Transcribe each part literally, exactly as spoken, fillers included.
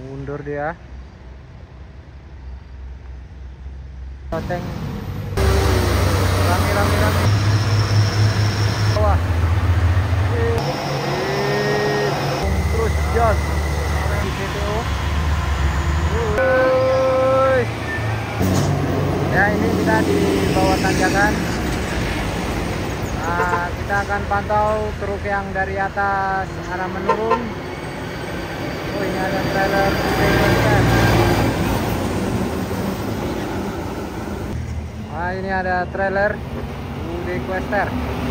Mundur dia. Loteng. Rame rame rame. Wah. Terus jos. Di C T O. Wuih. Ya, ini kita di bawah tanjakan. Nah, kita akan pantau truk yang dari atas arah menurun. Oh, ini ada trailer Quester. Nah, ini ada trailer U D Quester.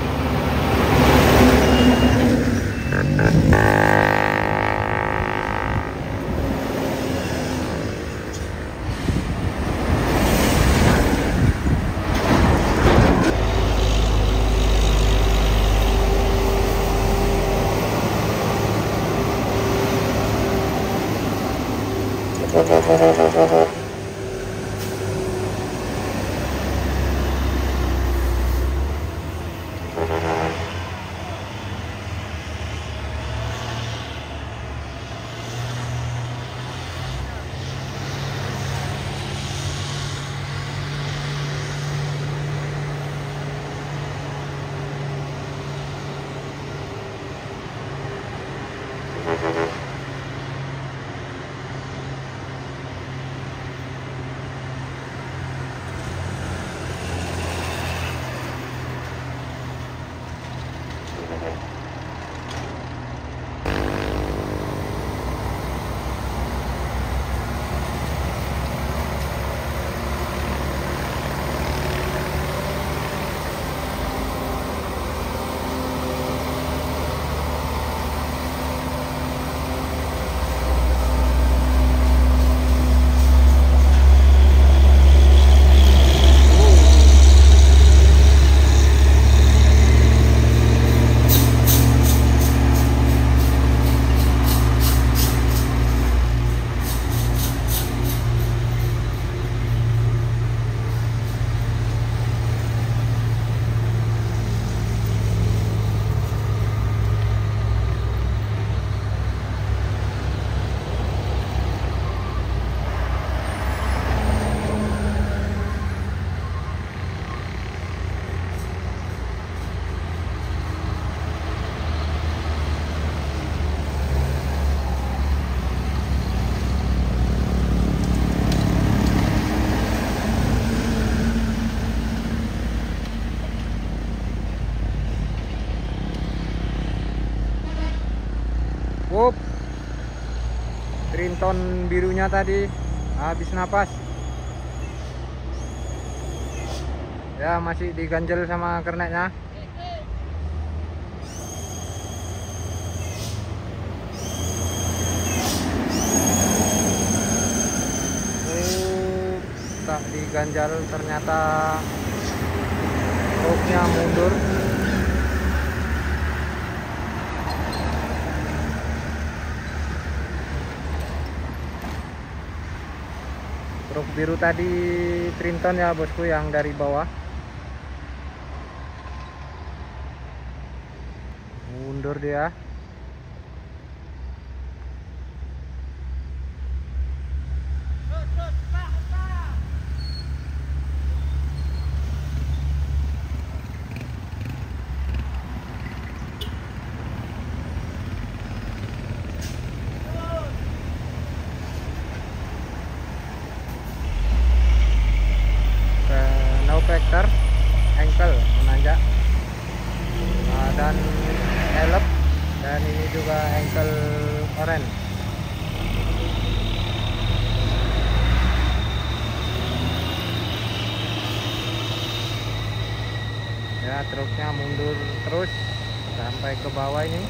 Wup. Trinton birunya tadi habis napas. Ya, masih diganjel sama kernetnya. Oh, tak diganjal, ternyata truknya mundur. Truk biru tadi Trinton ya bosku, yang dari bawah. Mundur dia. Vector ankle menanjak, nah, dan elep, dan ini juga ankle orange. Ya, truknya mundur terus sampai ke bawah ini.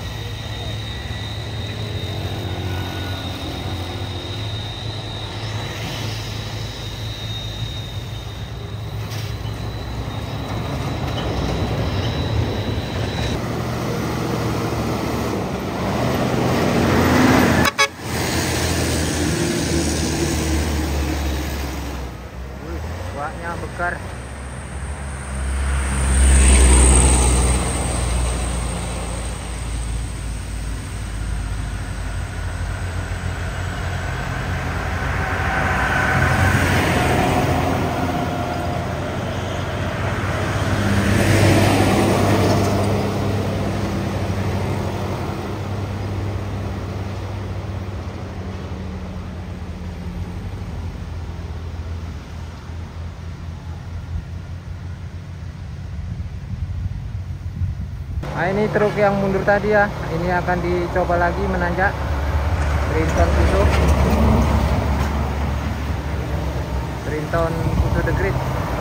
Waknya bekar. Nah, ini truk yang mundur tadi ya, ini akan dicoba lagi menanjak Trinton Fuso Trinton Fuso The Great.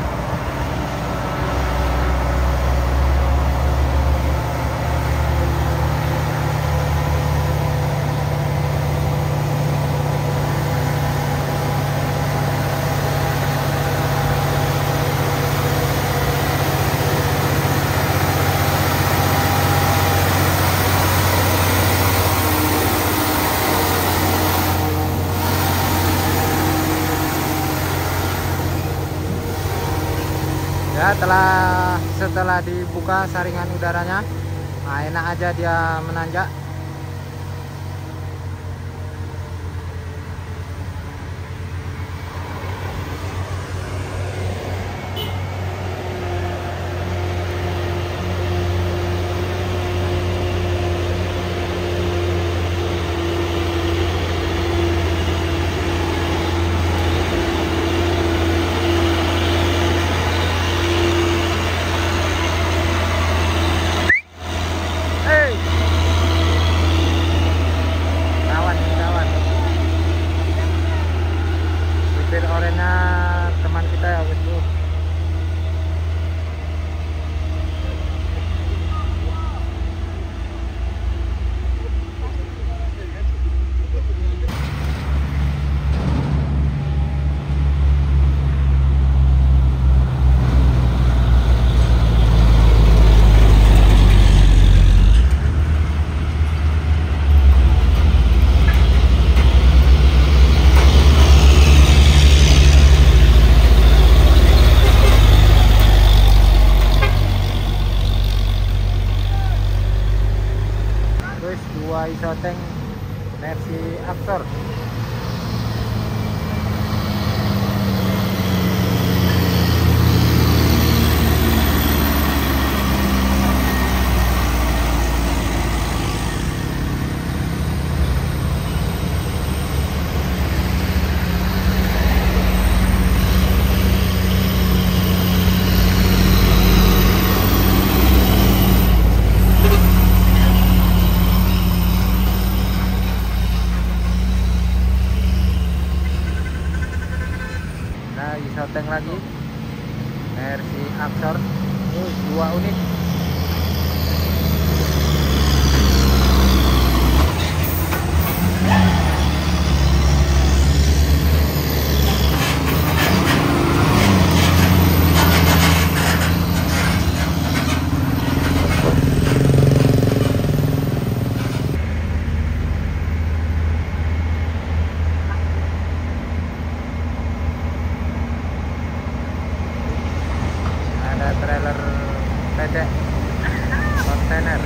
Ya, telah setelah dibuka saringan udaranya, nah enak aja dia menanjak. Oranye teman kita ya bosku. Dua isoteng versi Axor. Isoteng lagi versi Axor, uh, dua unit. Trailer P D kontainer.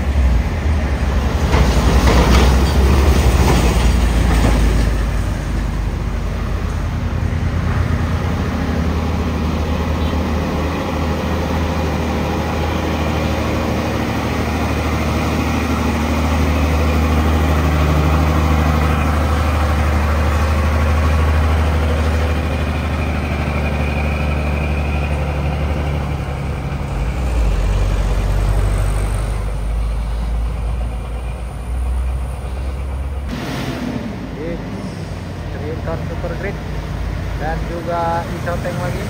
Trinton Super Great dan juga isoteng lagi.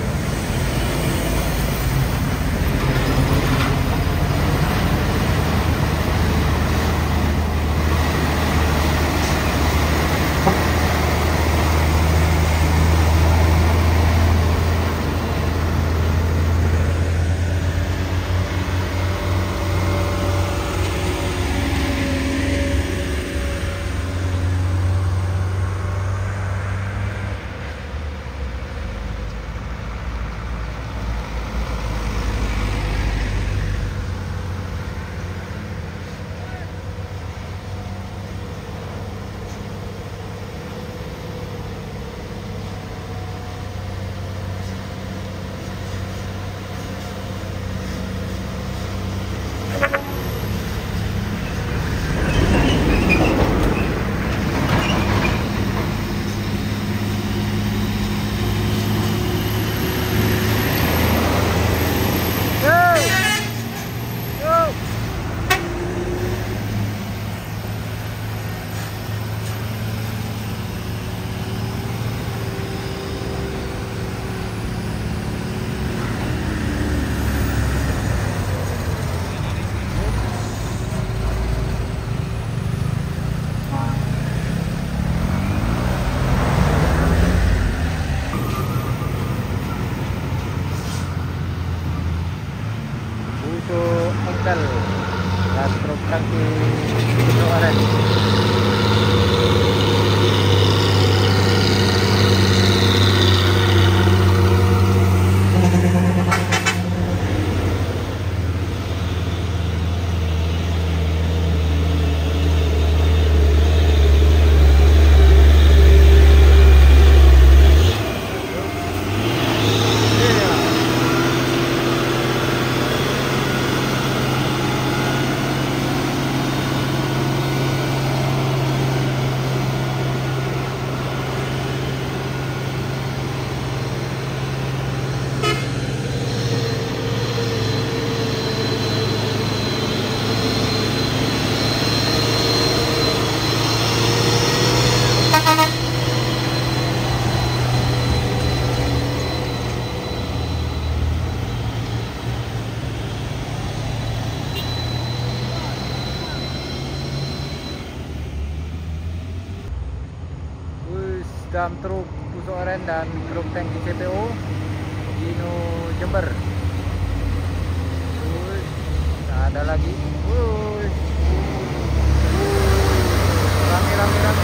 dump truk Puso Oren dan truk tangki C P O Dino Jember. Wuih, ada lagi. Wuih. Rame rame rame.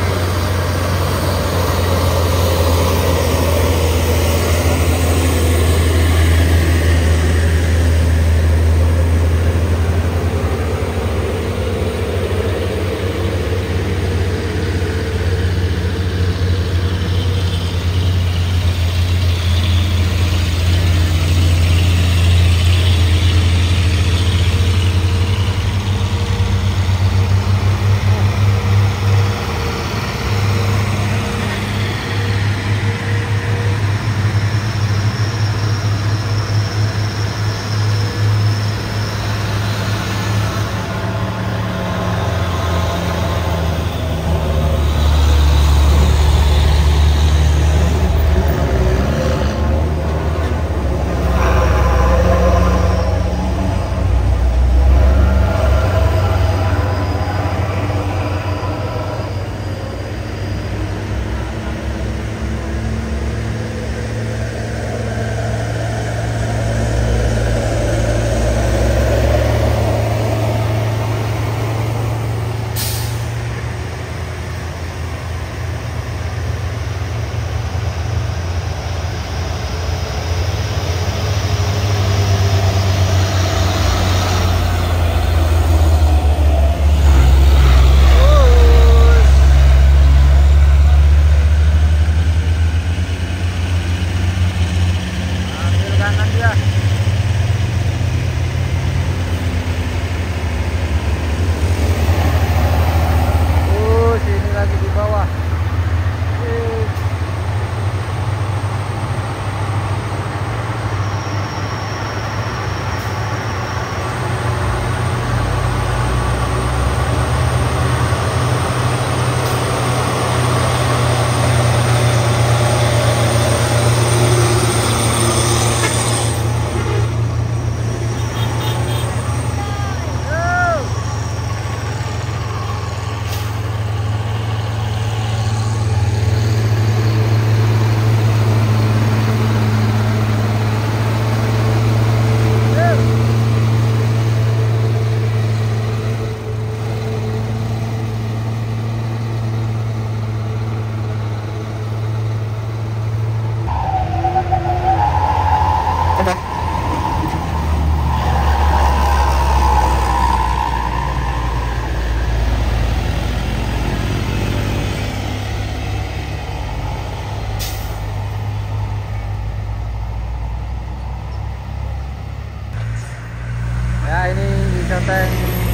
Ya, ini Isoteng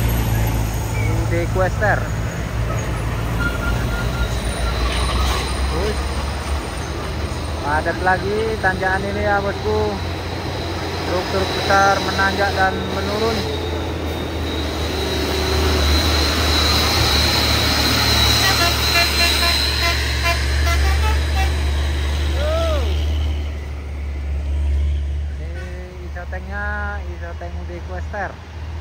U D Quester. Terus padat lagi tanjakan ini ya bosku. Truk-truk besar menanjak dan menurun. Isotengnya Isoteng U D Quester.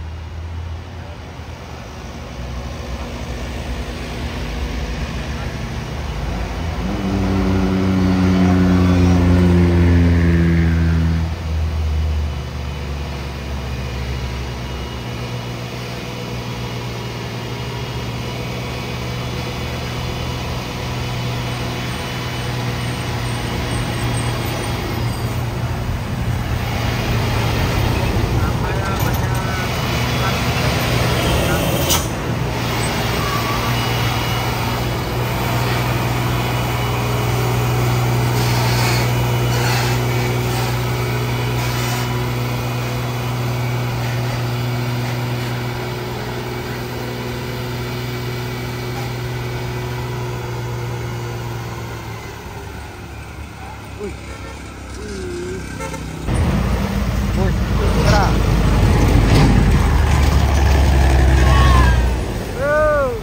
Wih, wih, wih, cerah. Oh.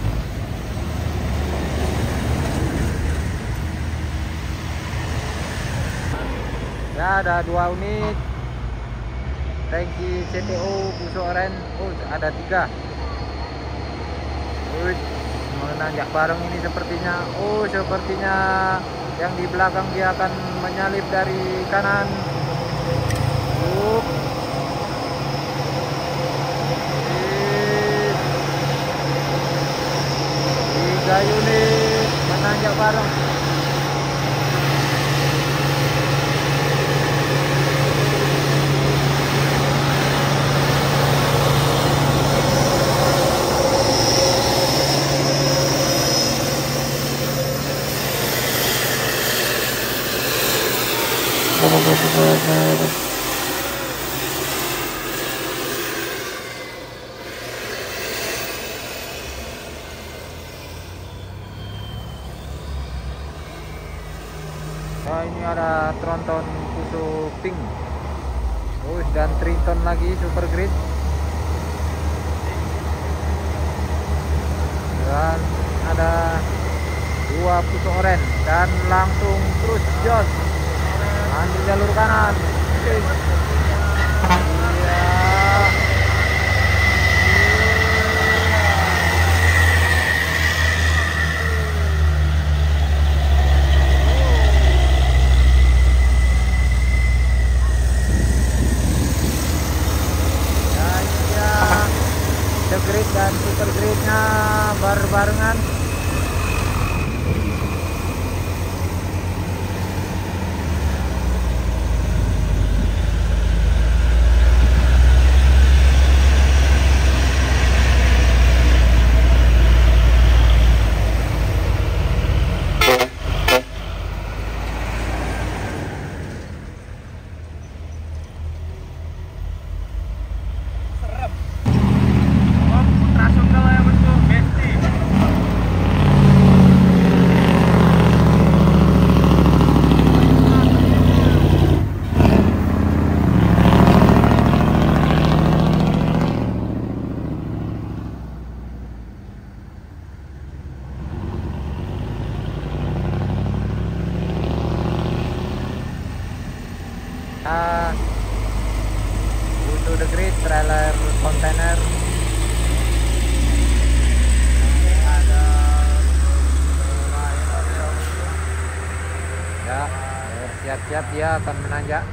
Ya, ada dua unit tangki C T O Puso Oren. Oh, ada tiga. Wih. menanjak bareng ini sepertinya. Oh, sepertinya yang di belakang dia akan menyalip dari kanan. Up. Tiga unit menanjak bareng. Nah, ini ada tronton Fuso Pink. Oh, dan Triton lagi super grid. Dan ada dua Fuso Orange dan langsung terus jos ambil jalur kanan. Oke. Iya. The Grid dan Super Gridnya bar-barengan. Ah, butuh The Grid trailer kontainer. Ada ya, siap-siap dia akan menanjak.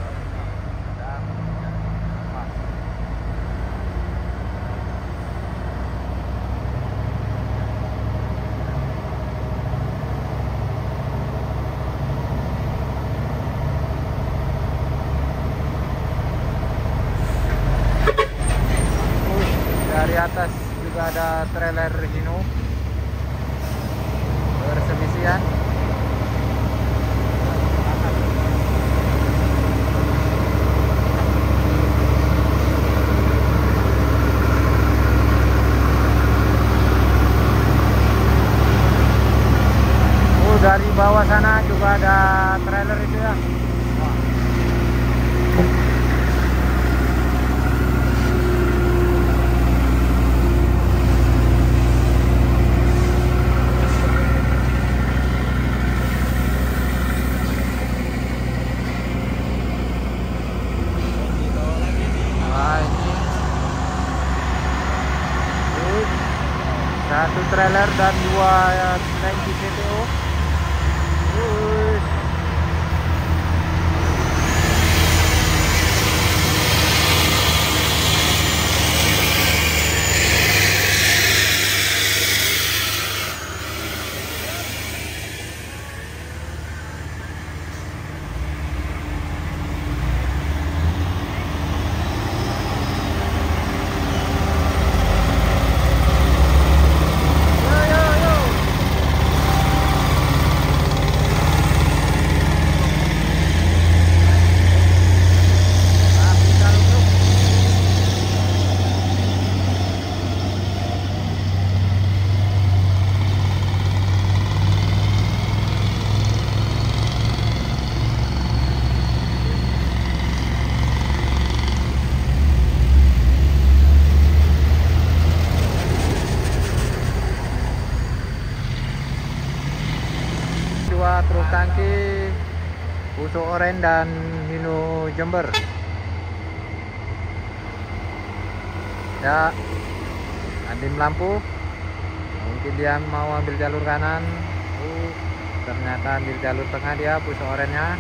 Dari atas juga ada trailer Hino bersemisian. Oh, dari bawah sana juga ada trailer itu ya. Satu trailer dan dua tangki C T O. Ush. Dua truk tangki Fuso Orange dan Hino Jember. Ya, Andim lampu. Mungkin dia mau ambil jalur kanan. Uh, ternyata ambil jalur tengah dia, push orennya.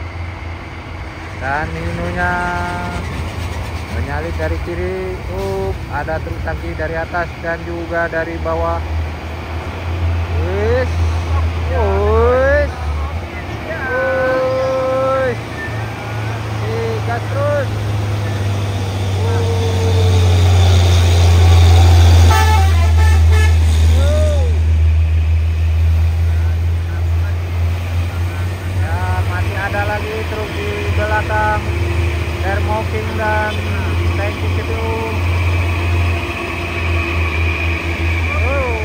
Dan Hinonya menyalip dari kiri. Uh, ada truk tangki dari atas dan juga dari bawah. Wis, wis, wis, gas terus. Ada lagi truk di belakang Thermo-King dan tangki itu. Oh.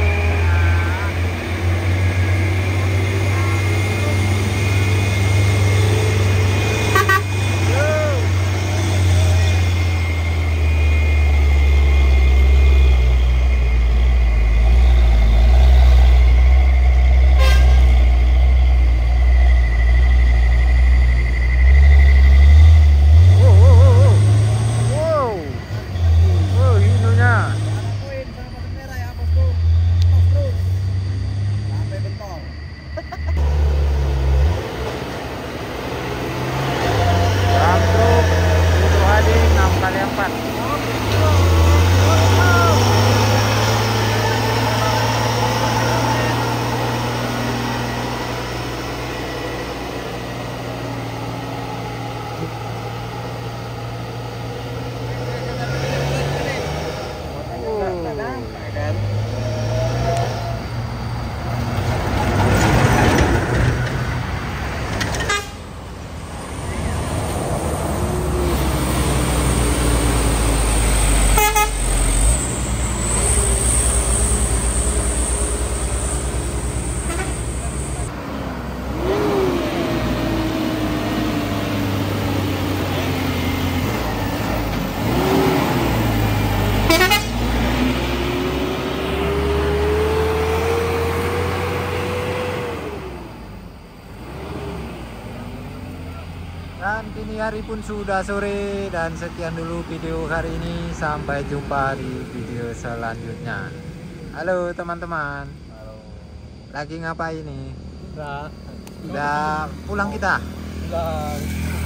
Dan kini hari pun sudah sore, dan sekian dulu video hari ini. Sampai jumpa di video selanjutnya. Halo teman-teman. Halo. Lagi ngapain nih? Udah. Udah pulang kita? Udah.